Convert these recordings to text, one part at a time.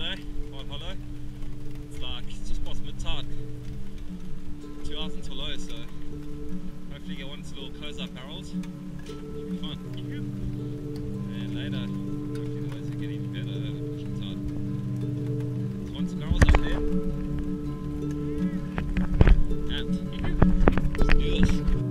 eh? Quite hollow. It's just past mid-tide. 2 hours until low, so hopefully get one of these little close-up barrels. It'll be fun. And later, hopefully the waves will get even better at pushing tide. So once the barrels up there, and let's do this.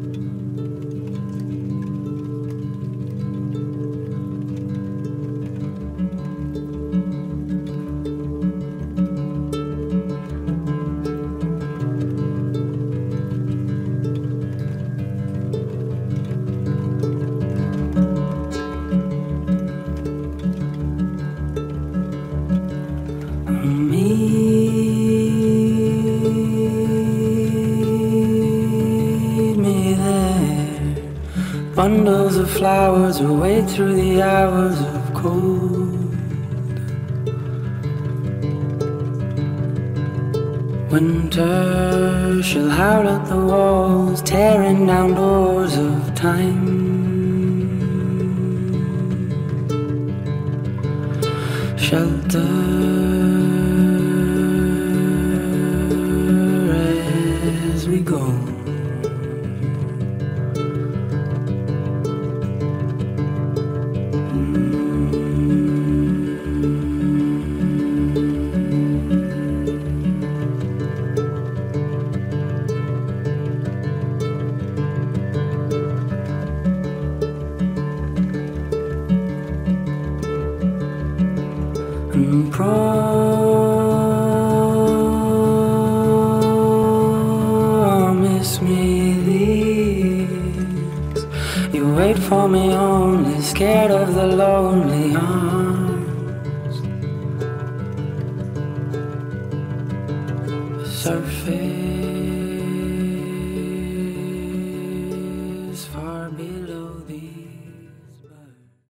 Meet me there. Bundles of flowers will wait through the hours of cold. Winter shall howl at the walls, tearing down doors of time. Shelter as we go. And promise me this. You wait for me only, scared of the lonely arms. Surface